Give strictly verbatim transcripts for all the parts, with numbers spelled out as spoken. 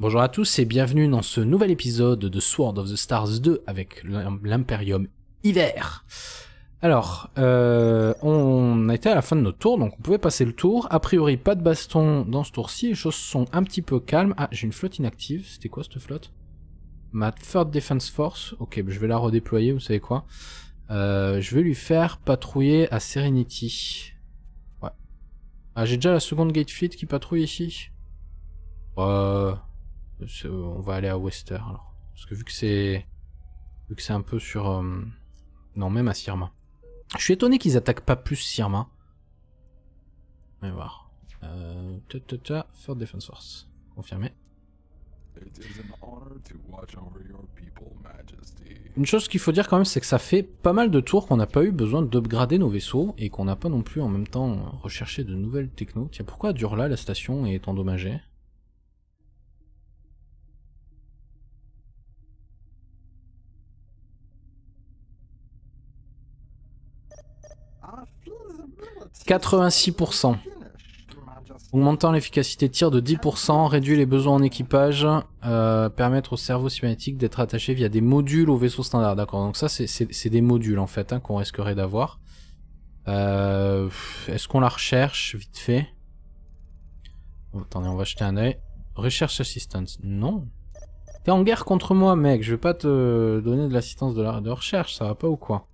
Bonjour à tous et bienvenue dans ce nouvel épisode de Sword of the Stars deux avec l'Imperium Hiver. Alors, euh, on a été à la fin de notre tour, donc on pouvait passer le tour. A priori, pas de baston dans ce tour-ci, les choses sont un petit peu calmes. Ah, j'ai une flotte inactive, c'était quoi cette flotte? Ma Third Defense Force, ok, bah je vais la redéployer, vous savez quoi. Euh, je vais lui faire patrouiller à Serenity. Ouais. Ah, j'ai déjà la seconde Gate Fleet qui patrouille ici. Euh... On va aller à Wester alors. Parce que vu que c'est... Vu que c'est un peu sur... Euh... Non, même à Sirma. Je suis étonné qu'ils attaquent pas plus Sirma. On va voir. Euh... Ta ta ta, Third Defense Force. Confirmé. Une chose qu'il faut dire quand même, c'est que ça fait pas mal de tours qu'on n'a pas eu besoin d'upgrader nos vaisseaux et qu'on n'a pas non plus en même temps recherché de nouvelles technos. Tiens, pourquoi Durla, la station, est endommagée? quatre-vingt-six pour cent. Augmentant l'efficacité de tir de dix pour cent, réduit les besoins en équipage, euh, permettre au cerveau cybernétique d'être attaché via des modules au vaisseau standard. D'accord, donc ça c'est des modules en fait hein, qu'on risquerait d'avoir. Euh, Est-ce qu'on la recherche vite fait? Oh, attendez, on va jeter un œil. Recherche assistance, non. T'es en guerre contre moi mec, je vais pas te donner de l'assistance de, la... de recherche, ça va pas ou quoi?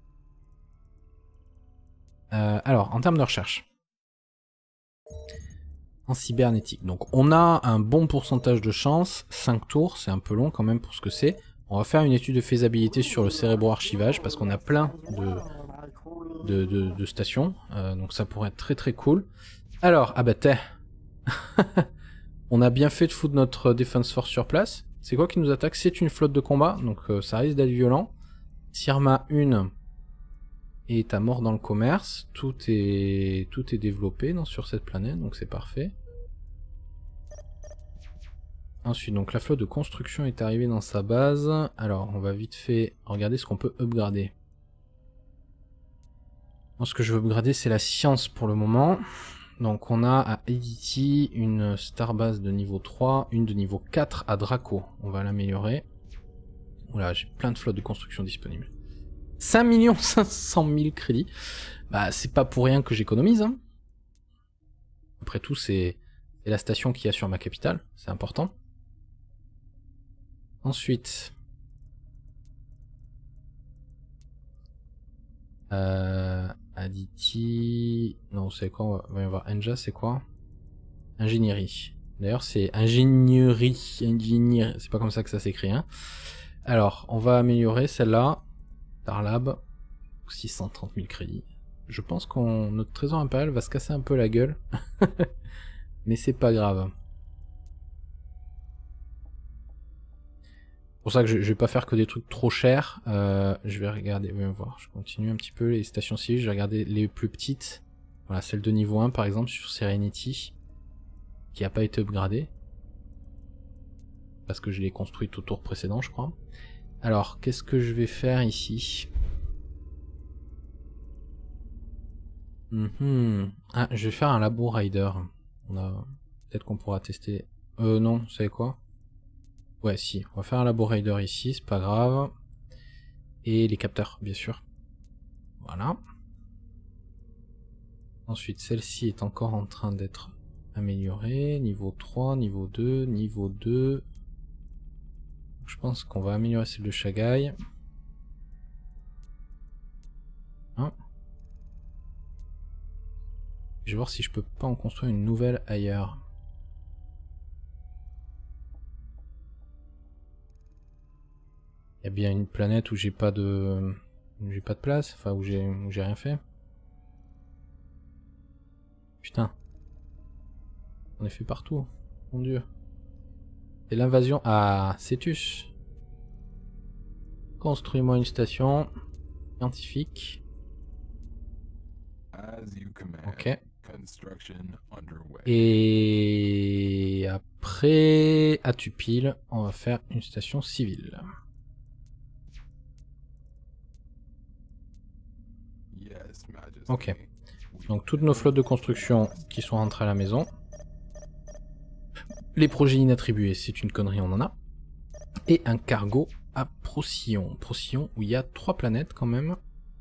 Euh, alors, en termes de recherche. En cybernétique. Donc, on a un bon pourcentage de chance. cinq tours, c'est un peu long quand même pour ce que c'est. On va faire une étude de faisabilité sur le cérébro-archivage parce qu'on a plein de, de, de, de stations. Euh, donc, ça pourrait être très très cool. Alors, ah bah t'es. On a bien fait de foutre notre Defense Force sur place. C'est quoi qui nous attaque? C'est une flotte de combat. Donc, euh, ça risque d'être violent. Sirma un. Et ta mort dans le commerce, tout est tout est développé dans, sur cette planète, donc c'est parfait. Ensuite, donc la flotte de construction est arrivée dans sa base. Alors, on va vite fait regarder ce qu'on peut upgrader. Bon, ce que je veux upgrader, c'est la science pour le moment. Donc on a à Edity une starbase de niveau trois, une de niveau quatre à Draco. On va l'améliorer. Voilà, j'ai plein de flottes de construction disponibles. cinq millions cinq cent mille crédits. Bah, c'est pas pour rien que j'économise. Hein. Après tout, c'est la station qu'il y a sur ma capitale. C'est important. Ensuite. Euh, Aditi. Non, vous savez quoi? On va y voir. Enja, c'est quoi? Ingénierie. D'ailleurs, c'est ingénierie. Ingénierie. C'est pas comme ça que ça s'écrit. Hein. Alors, on va améliorer celle-là. Tarlab, six cent trente mille crédits. Je pense que notre trésor impérial va se casser un peu la gueule. Mais c'est pas grave. C'est pour ça que je, je vais pas faire que des trucs trop chers. Euh, je vais regarder, je vais voir, je continue un petit peu les stations civiles. Je vais regarder les plus petites. Voilà, celle de niveau un par exemple sur Serenity. Qui n'a pas été upgradée. Parce que je l'ai construite au tour précédent, je crois. Alors, qu'est-ce que je vais faire ici? Mm-hmm. Ah, je vais faire un labo rider. On a... Peut-être qu'on pourra tester... Euh, non, vous savez quoi? Ouais, si. On va faire un labo rider ici, c'est pas grave. Et les capteurs, bien sûr. Voilà. Ensuite, celle-ci est encore en train d'être améliorée. Niveau trois, niveau deux, niveau deux... Je pense qu'on va améliorer celle de Shagai. Hein? Je vais voir si je peux pas en construire une nouvelle ailleurs. Il y a bien une planète où j'ai pas de... où j'ai pas de place, enfin où j'ai où j'ai rien fait. Putain. On est fait partout. Mon dieu. C'est l'invasion à Cetus. Construis-moi une station scientifique. Ok. Et après, à Tupile, on va faire une station civile. Ok. Donc toutes nos flottes de construction qui sont rentrées à la maison. Les projets inattribués, c'est une connerie, on en a. Et un cargo à Procyon. Procyon où il y a trois planètes quand même.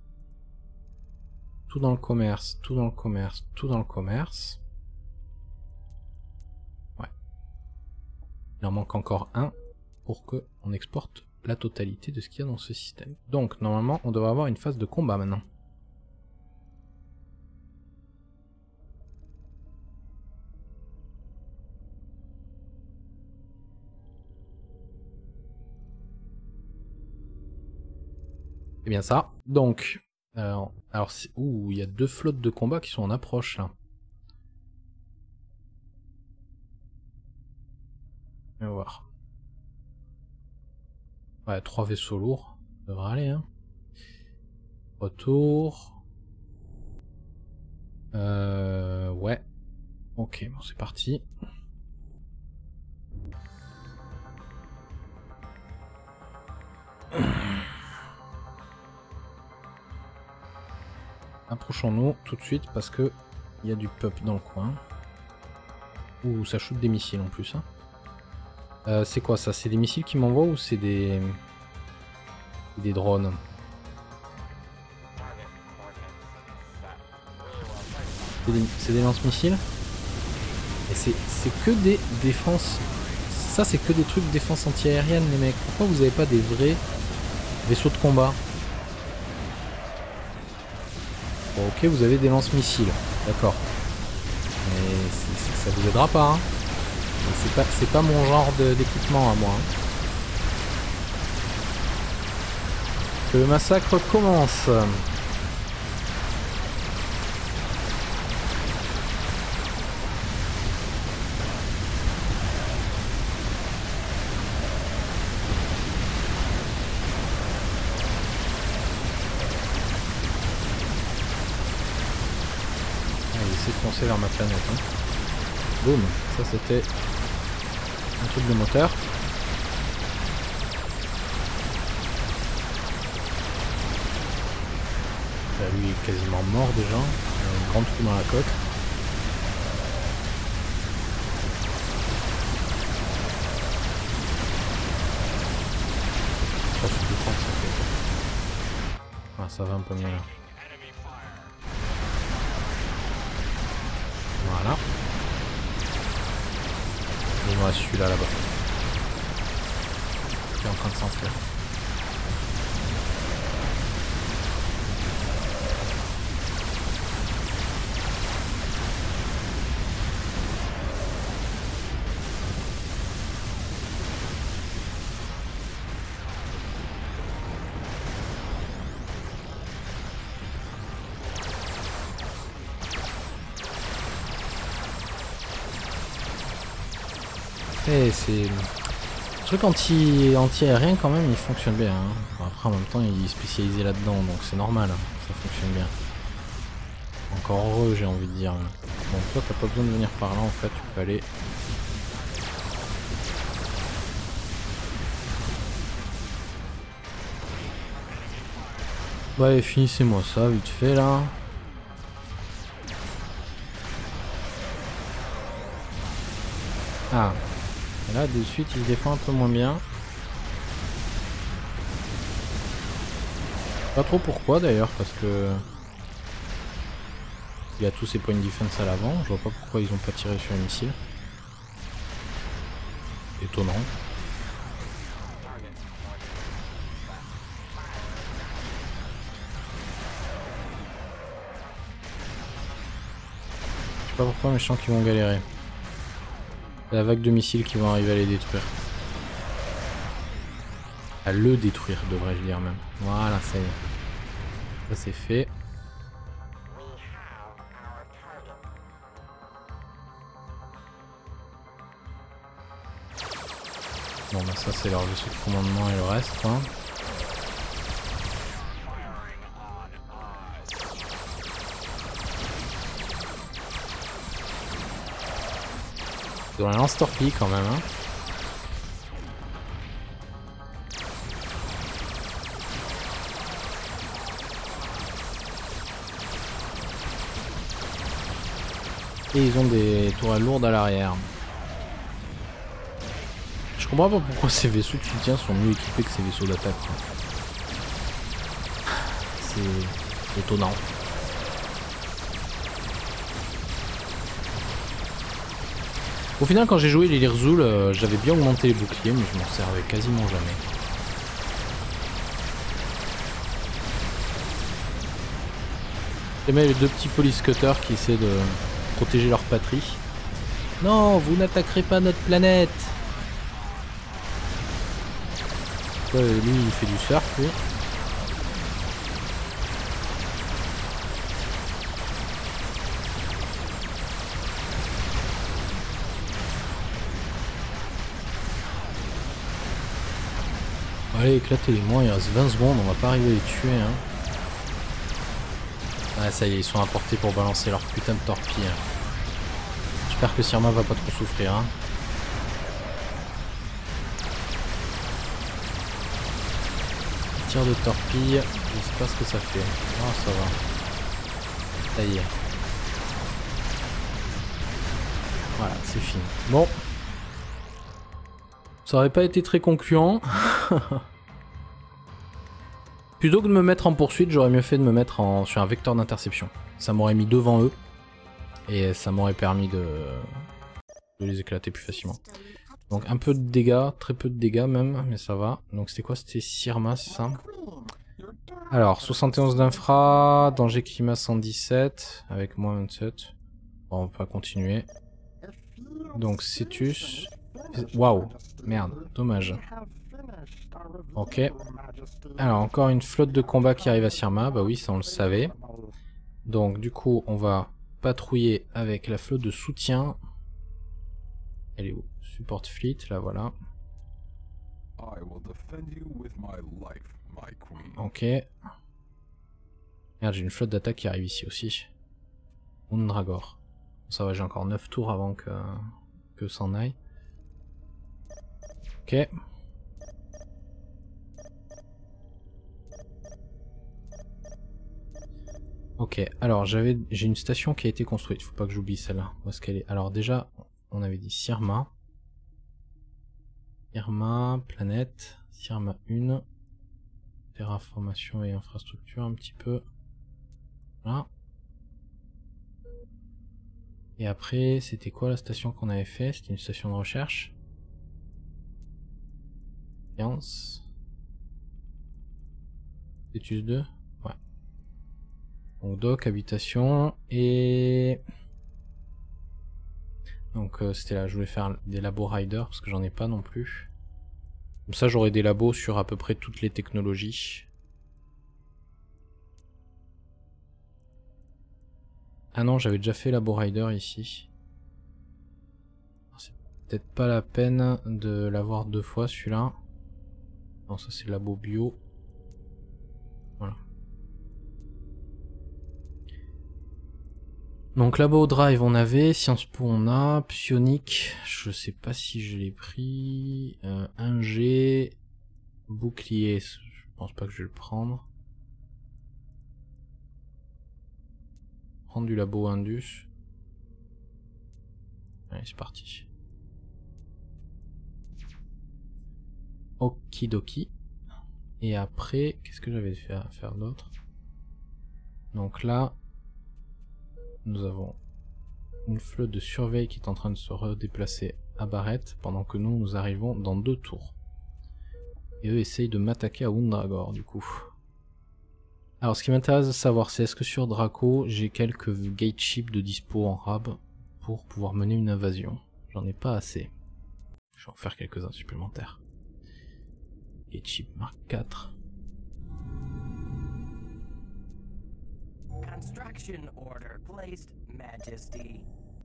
Tout dans le commerce, tout dans le commerce, tout dans le commerce. Ouais. Il en manque encore un pour que on exporte la totalité de ce qu'il y a dans ce système. Donc normalement on devrait avoir une phase de combat maintenant. C'est bien ça. Donc, euh, alors, ouh, il y a deux flottes de combat qui sont en approche là. On va voir. Ouais, trois vaisseaux lourds. Ça devrait aller, hein. Retour. Euh, ouais. Ok, bon, c'est parti. Approchons-nous tout de suite parce que il y a du pup dans le coin. Ouh, ça shoot des missiles en plus. Hein. Euh, c'est quoi ça? C'est des missiles qui m'envoient ou c'est des... des drones? C'est des, des lance-missiles. Et c'est que des défenses... Ça c'est que des trucs de défense anti-aérienne les mecs. Pourquoi vous avez pas des vrais vaisseaux de combat? Bon, ok, vous avez des lance-missiles. D'accord. Mais c est, c est, ça vous aidera pas. Hein. C'est pas, c'est pas mon genre d'équipement à moi. Hein. Que le massacre commence. Foncer vers ma planète. Hein. Boum, ça c'était un truc de moteur. Là, lui est quasiment mort déjà. Il a un grand trou dans la coque. Oh, c'est plus fort, ça fait. Ah, ça va un peu mieux là. Voilà. Il me reste celui-là là-bas. Qui est en train de s'enfuir. Et c'est... Le truc anti, anti-aérien quand même, il fonctionne bien. Hein. Bon, après en même temps il est spécialisé là-dedans, donc c'est normal, hein. Ça fonctionne bien. Encore heureux j'ai envie de dire. Bon toi t'as pas besoin de venir par là en fait, tu peux aller... Bah allez finissez-moi ça vite fait là. Ah. Et là, de suite, il se défend un peu moins bien. Pas trop pourquoi d'ailleurs, parce que... Il y a tous ses points de défense à l'avant. Je vois pas pourquoi ils ont pas tiré sur les missiles. Étonnant. Je sais pas pourquoi, mais je sens qu'ils vont galérer. La vague de missiles qui vont arriver à les détruire. À le détruire, devrais-je dire même. Voilà, ça y est. Ça c'est fait. Bon bah ça c'est leur vaisseau de commandement et le reste hein. Ils ont un lance-torpille quand même hein. Et ils ont des tourelles lourdes à l'arrière. Je comprends pas pourquoi ces vaisseaux de soutien sont mieux équipés que ces vaisseaux d'attaque. C'est étonnant. Au final, quand j'ai joué les Lirzul, euh, j'avais bien augmenté les boucliers, mais je m'en servais quasiment jamais. J'aimais les deux petits police cutters qui essaient de protéger leur patrie. Non, vous n'attaquerez pas notre planète. Ouais, lui, il fait du surf, lui. Allez, éclatez-les-moi, il reste vingt secondes, on va pas arriver à les tuer. Hein. Ah, ça y est, ils sont apportés pour balancer leur putain de torpille. J'espère que Sirma va pas trop souffrir. Hein. Tir de torpille, je sais pas ce que ça fait. Ah, ça va. Ça y est. Voilà, c'est fini. Bon. Ça aurait pas été très concluant. Plutôt que de me mettre en poursuite, j'aurais mieux fait de me mettre en... sur un vecteur d'interception. Ça m'aurait mis devant eux. Et ça m'aurait permis de... de les éclater plus facilement. Donc un peu de dégâts, très peu de dégâts même, mais ça va. Donc c'était quoi? C'était Sirma, c'est ça? Alors, soixante et onze d'infra, danger climat cent dix-sept, avec moins vingt-sept. Bon, on peut continuer. Donc Cetus... Waouh, merde, dommage. Ok. Alors, encore une flotte de combat qui arrive à Sirma. Bah oui, ça on le savait. Donc, du coup, on va patrouiller avec la flotte de soutien. Elle est où? Support fleet, là, voilà. Ok. Merde, j'ai une flotte d'attaque qui arrive ici aussi. Undragor. Ça va, j'ai encore neuf tours avant que, que s'en aille. Ok. Ok, alors j'avais j'ai une station qui a été construite, faut pas que j'oublie celle-là. Où est-ce qu'elle est? Alors déjà, on avait dit Sirma. Sirma, planète, Sirma un. Terraformation et infrastructure un petit peu. Voilà. Et après, c'était quoi la station qu'on avait fait? C'était une station de recherche. Science. Cetus deux. Ouais. Donc doc, habitation et... Donc euh, c'était là, je voulais faire des labos rider parce que j'en ai pas non plus. Comme ça j'aurai des labos sur à peu près toutes les technologies. Ah non, j'avais déjà fait labo rider ici. C'est peut-être pas la peine de l'avoir deux fois celui-là. Non, ça c'est labo bio. Voilà. Donc labo drive on avait, Sciences Po on a, psionique, je sais pas si je l'ai pris, euh, un G, bouclier, je pense pas que je vais le prendre. Prendre du labo Indus. Allez c'est parti. Okidoki. Et après, qu'est-ce que j'avais fait à faire d'autre? Donc là, nous avons une flotte de surveille qui est en train de se redéplacer à Barrett pendant que nous, nous arrivons dans deux tours. Et eux essayent de m'attaquer à Undragor du coup. Alors ce qui m'intéresse de savoir c'est est-ce que sur Draco j'ai quelques gateships de dispo en rab pour pouvoir mener une invasion. J'en ai pas assez. Je vais en faire quelques-uns supplémentaires. Gateship Mark quatre. Construction order placed, Majesty.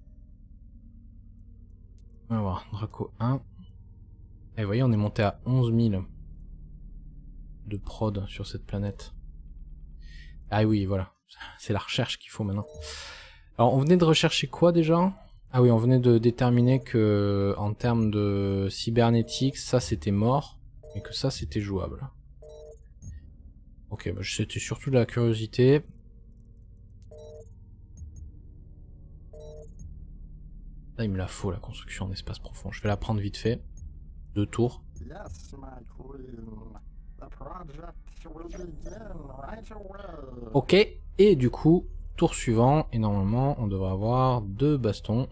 On va voir, Draco un. Et vous voyez, on est monté à onze mille de prod sur cette planète. Ah oui, voilà. C'est la recherche qu'il faut maintenant. Alors, on venait de rechercher quoi déjà? Ah oui, on venait de déterminer que, en termes de cybernétique, ça c'était mort, et que ça c'était jouable. Ok, bah, c'était surtout de la curiosité. Là, il me la faut, la construction en espace profond. Je vais la prendre vite fait. Deux tours. Yes, my queen. The project will begin right away. Ok, et du coup, tour suivant, et normalement, on devrait avoir deux bastons.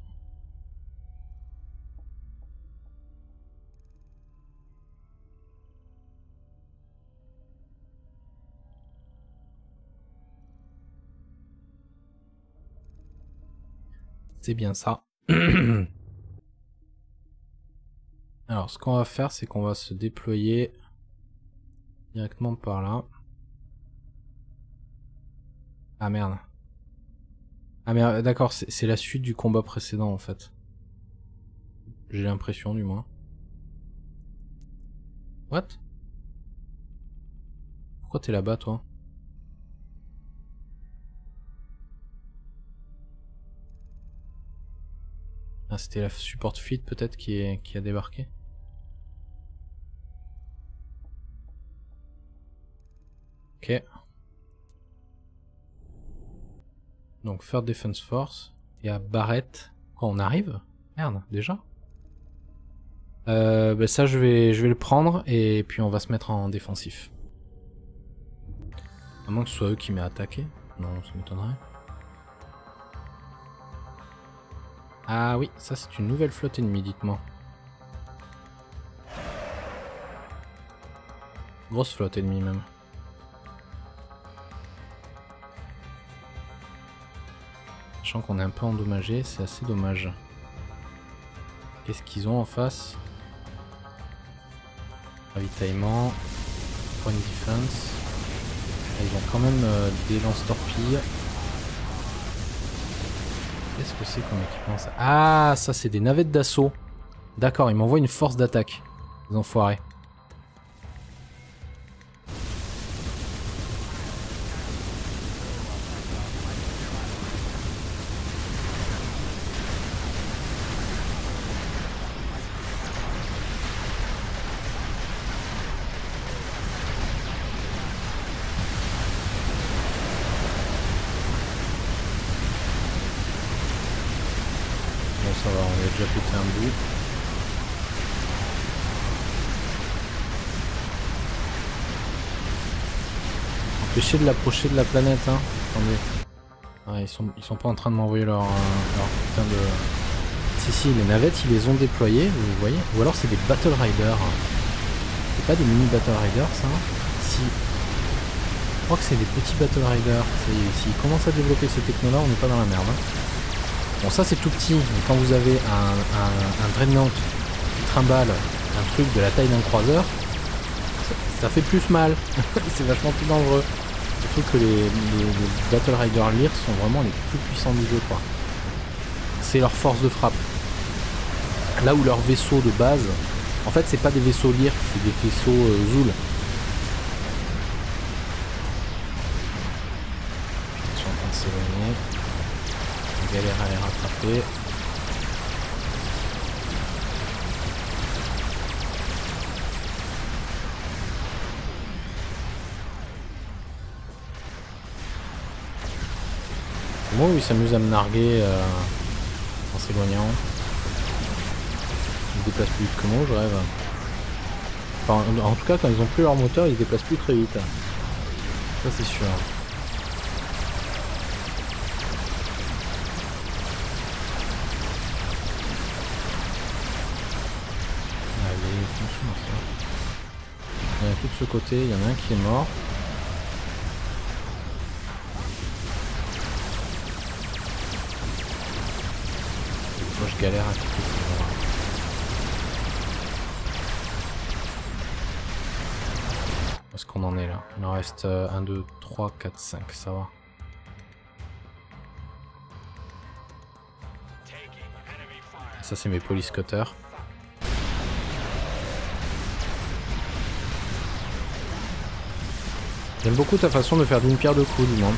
C'est bien ça. Alors, ce qu'on va faire, c'est qu'on va se déployer directement par là. Ah merde. Ah merde, d'accord, c'est la suite du combat précédent en fait. J'ai l'impression du moins. What? Pourquoi t'es là-bas toi? Ah, c'était la support fleet peut-être qui, est, qui a débarqué. Ok. Donc Third Defense Force. Et à Barrett. Quand on arrive? Merde, déjà? euh, bah ça je vais, je vais le prendre et puis on va se mettre en défensif. À moins que ce soit eux qui m'aient attaqué. Non, ça m'étonnerait. Ah oui, ça c'est une nouvelle flotte ennemie, dites-moi. Grosse flotte ennemie même. Sachant qu'on est un peu endommagé, c'est assez dommage. Qu'est-ce qu'ils ont en face? Ravitaillement, point defense. Ils ont quand même euh, des lance-torpilles. Qu'est-ce que c'est comme équipement ça? Ah, ça c'est des navettes d'assaut. D'accord, ils m'envoient une force d'attaque. Les enfoirés. Ça va, on a déjà pété un bout. Empêchez de l'approcher de la planète, hein. Attendez. Ah, ils sont, ils sont pas en train de m'envoyer leur, euh, leur putain de... Si, si, les navettes, ils les ont déployées, vous voyez. Ou alors c'est des Battle Riders. C'est pas des mini Battle Riders, ça? Si. Je crois que c'est des petits Battle Riders. S'ils commencent à développer ces technos-là, on n'est pas dans la merde, hein. Bon, ça c'est tout petit, mais quand vous avez un, un, un Dreadnought qui trimballe un truc de la taille d'un croiseur, ça, ça fait plus mal. C'est vachement plus dangereux. Surtout que les, les, les Battle Rider Lear sont vraiment les plus puissants du jeu, quoi. C'est leur force de frappe. Là où leurs vaisseaux de base, en fait c'est pas des vaisseaux Lear, c'est des vaisseaux euh, Zoul. Je suis en train de s'éloigner. Galère à les rattraper. Moi, oui, il s'amuse à me narguer euh, en s'éloignant. Ils se déplacent plus vite que moi, je rêve. Enfin, en, en tout cas, quand ils ont plus leur moteur, ils se déplacent plus très vite. Ça, c'est sûr. Il y en a tout de ce côté, il y en a un qui est mort. Des fois je galère à quitter ces gens-là. Où est-ce qu'on en est là? Il en reste un, deux, trois, quatre, cinq, ça va. Ça c'est mes police cutters. J'aime beaucoup ta façon de faire d'une pierre deux coups, du monde.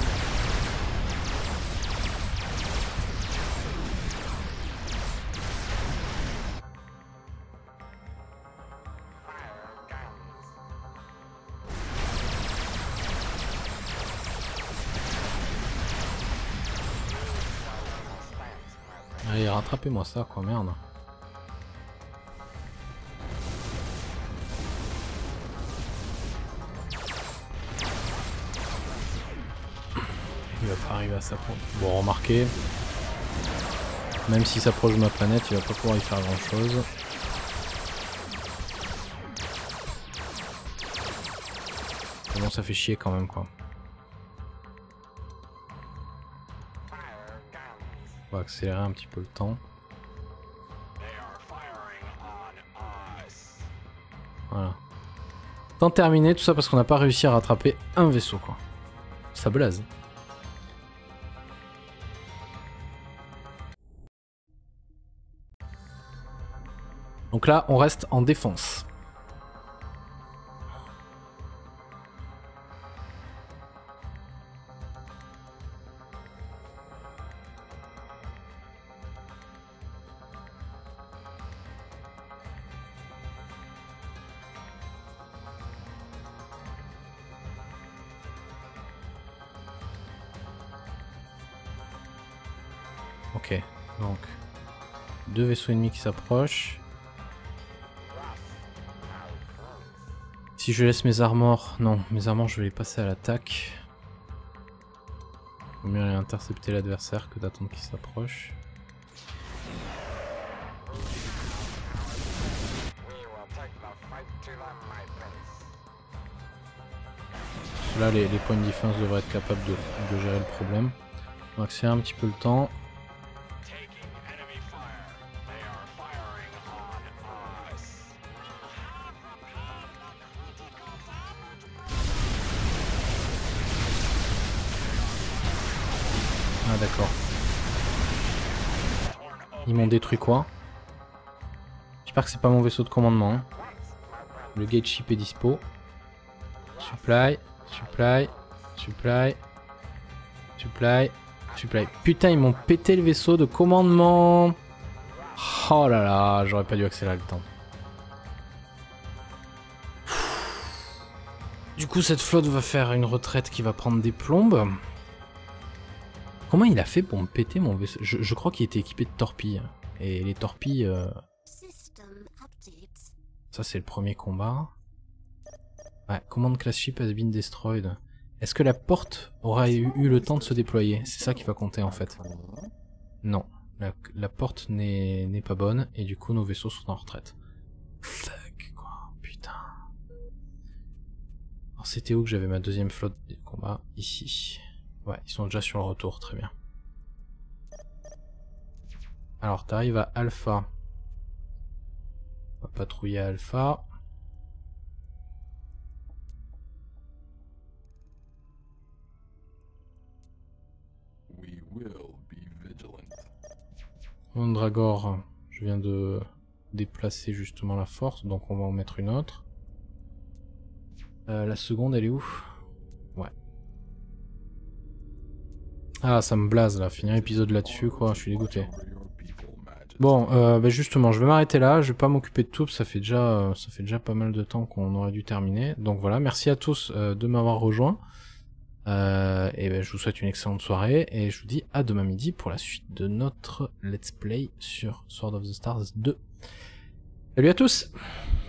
Allez, rattrapez-moi ça, quoi, merde. arriver à s'apprendre. Bon, remarquez, même s'il s'approche de ma planète, il va pas pouvoir y faire grand chose. Mais bon, ça fait chier quand même, quoi. On va accélérer un petit peu le temps. Voilà. Temps terminé, tout ça parce qu'on n'a pas réussi à rattraper un vaisseau, quoi. Ça blase. Donc là, on reste en défense. Ok, donc deux vaisseaux ennemis qui s'approchent. Si je laisse mes armors, non, mes armors je vais les passer à l'attaque. Vaut mieux aller intercepter l'adversaire que d'attendre qu'il s'approche. Là, les, les points de défense devraient être capables de, de gérer le problème. On va accélérer un petit peu le temps. Ah d'accord. Ils m'ont détruit quoi? J'espère que c'est pas mon vaisseau de commandement. Hein. Le gate ship est dispo. Supply, supply, supply, supply, supply. Putain, ils m'ont pété le vaisseau de commandement. Oh là là, j'aurais pas dû accélérer le temps. Du coup, cette flotte va faire une retraite qui va prendre des plombes. Comment il a fait pour me péter mon vaisseau? Je, je crois qu'il était équipé de torpilles. Et les torpilles... Euh... Ça, c'est le premier combat. Ouais, command class ship has been destroyed. Est-ce que la porte aura eu, eu le temps de se déployer? C'est ça qui va compter en fait. Non, la, la porte n'est pas bonne et du coup nos vaisseaux sont en retraite. Fuck quoi, putain. Alors c'était où que j'avais ma deuxième flotte de combat? Ici. Ouais, ils sont déjà sur le retour, très bien. Alors t'arrives à Alpha. On va patrouiller à Alpha. Mondragor, je viens de déplacer justement la force, donc on va en mettre une autre. Euh, la seconde, elle est où? Ouais. Ah, ça me blase là, finir l'épisode là-dessus, quoi, je suis dégoûté. Bon, euh, bah justement, je vais m'arrêter là, je vais pas m'occuper de tout, ça fait déjà, euh, ça fait déjà pas mal de temps qu'on aurait dû terminer. Donc voilà, merci à tous euh, de m'avoir rejoint. Euh, et ben, je vous souhaite une excellente soirée et je vous dis à demain midi pour la suite de notre let's play sur Sword of the Stars deux. Salut à tous!